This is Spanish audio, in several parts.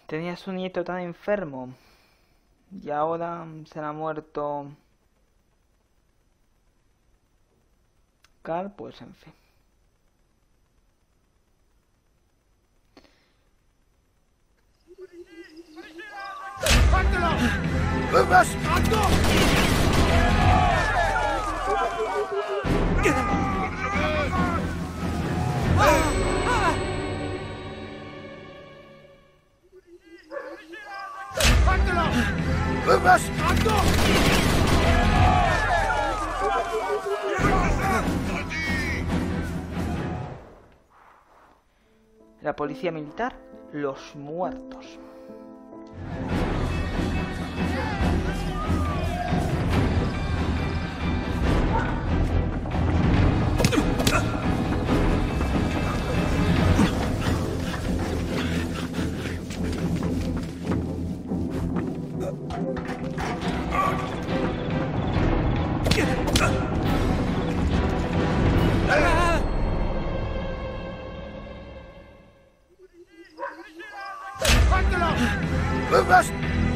Tenía su nieto tan enfermo y ahora se le ha muerto Carl, pues en fin. ¡Lukas! ¡Alto! ¡Lukas! ¡Alto! La policía militar, los muertos. ¡Lukas!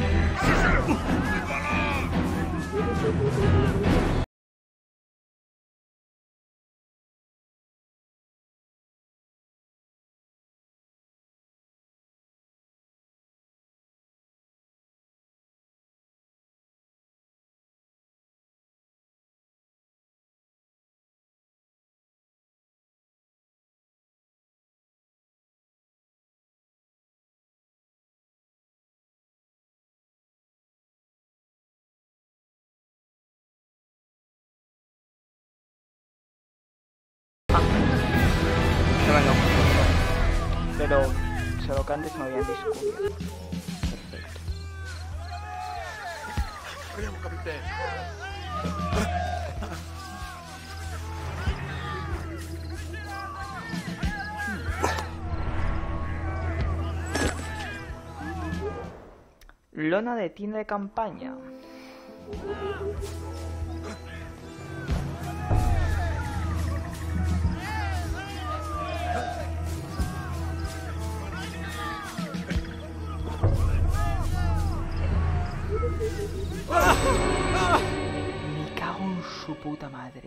No me lo acuerdo. Pero solo que antes me habían descubierto. Perfecto. Vediamo, capitano. Lona de tienda de campaña. Me cago en su puta madre.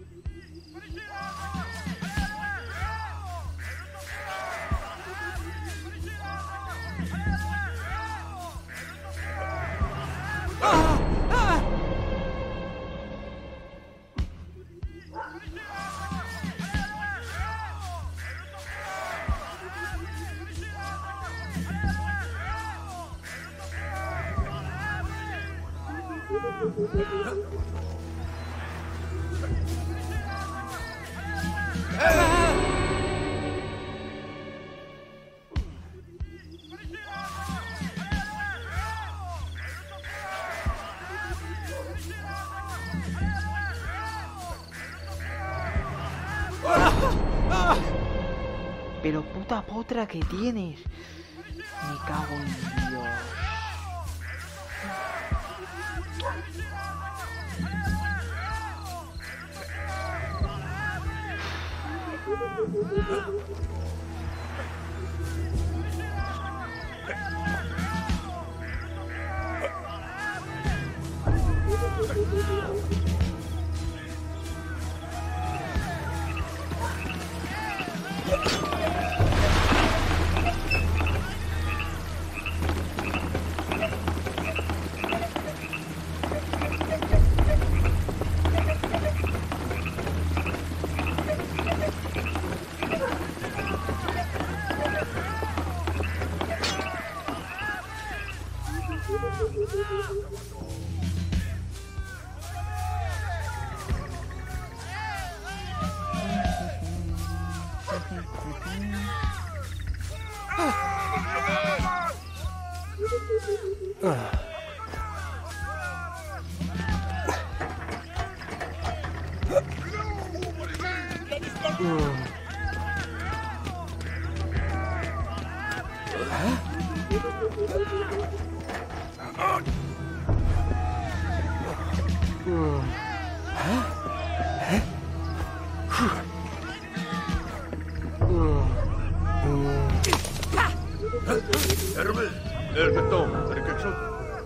Pero puta potra que tienes. Me cago en Dios. ارمي البتون ركب شو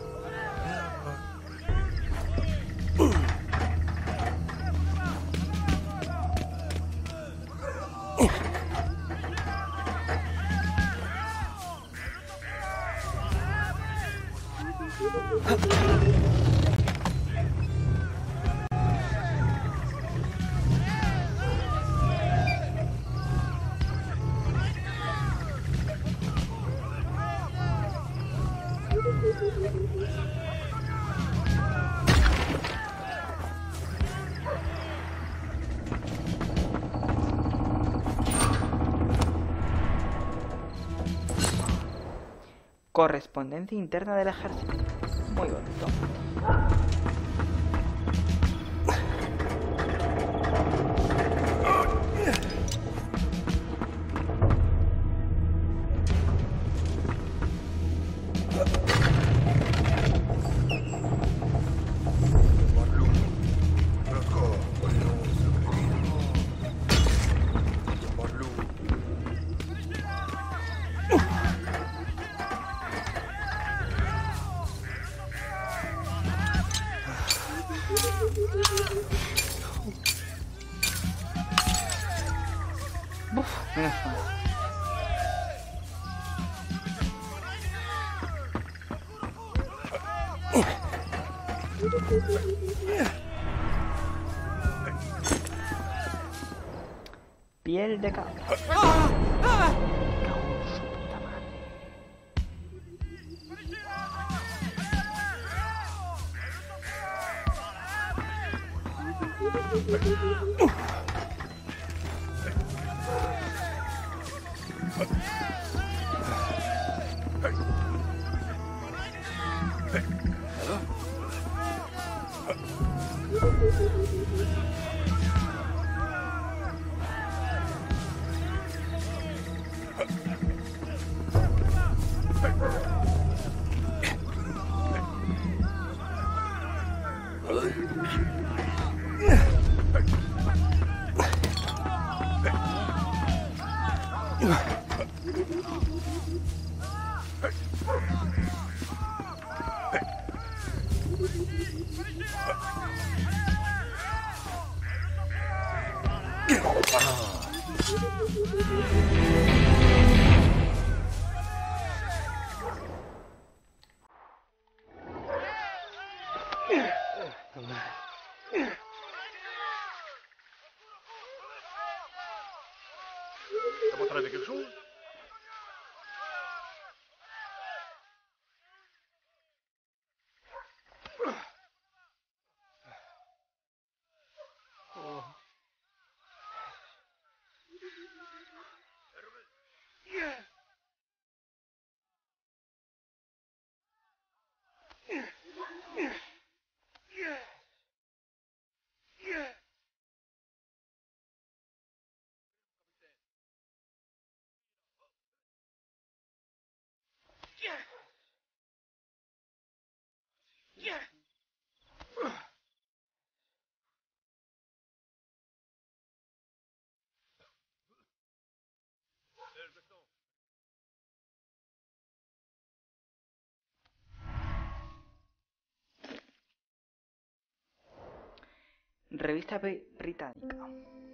Correspondencia interna del ejército. Muy bonito. Buf, menos mal. Piel de cabra. Cago en su puta madre. ¿Estamos atrás de qué son? Revista británica.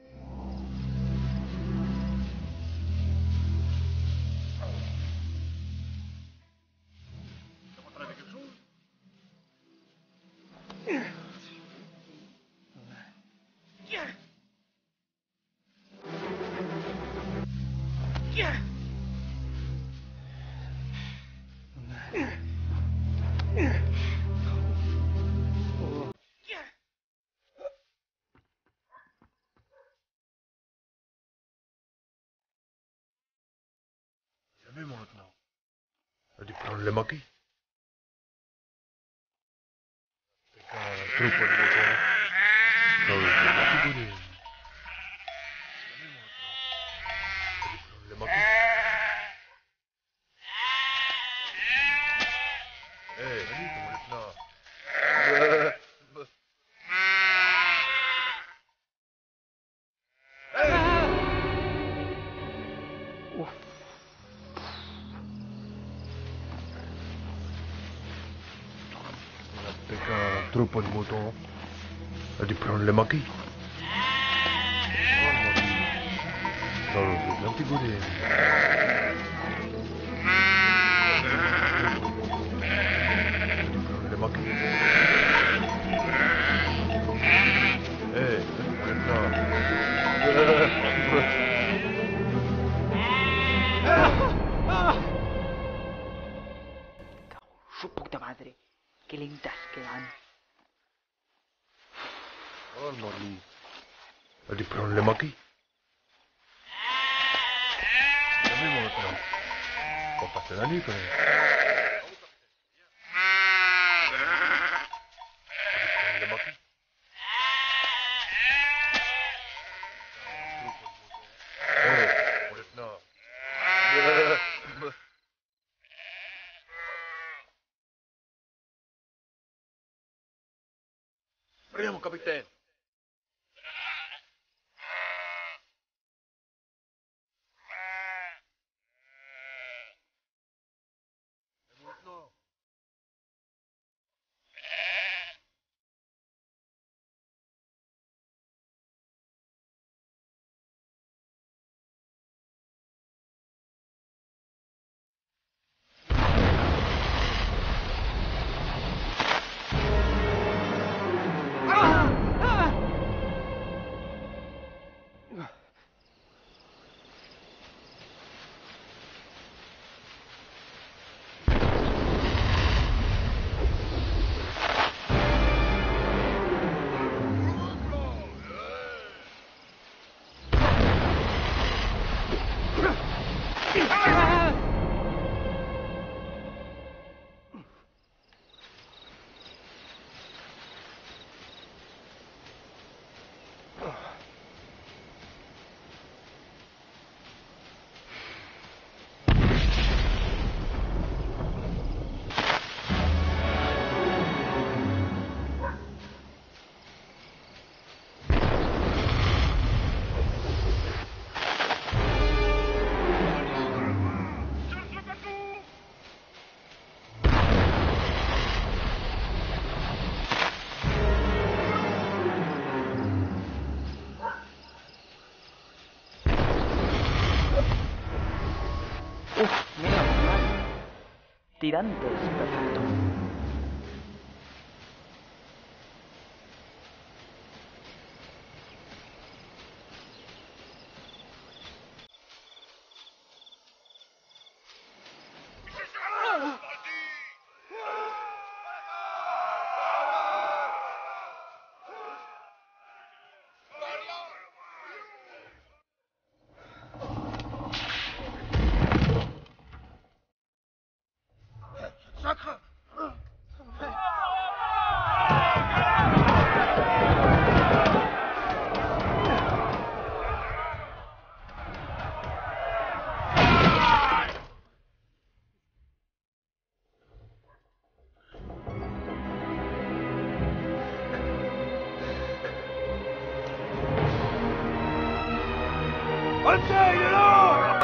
¿Estamos atrás de qué son? Llamemos maintenant. Ada problema aquí. Truco de motor. Problema aquí, boleh. Llamemos maintenant. Ada problema aquí. Ini kamu maintenant. Uf. Trouble mouton. Y'a des problèmes à qui? Non, c'est un petit goulet. Problème à qui? Eh, Su puta madre. Qué lentas que van. Oh, Marley. Y'a des problèmes à qui? Calmez-moi maintenant. On va passer la nuit quand même. Y'a des problèmes à qui? Eh, mon lieutenant. Rien, mon capitaine. Mon lieutenant. Menos mal. Tirantes, perfecto. Sacre! Alzez, il est là!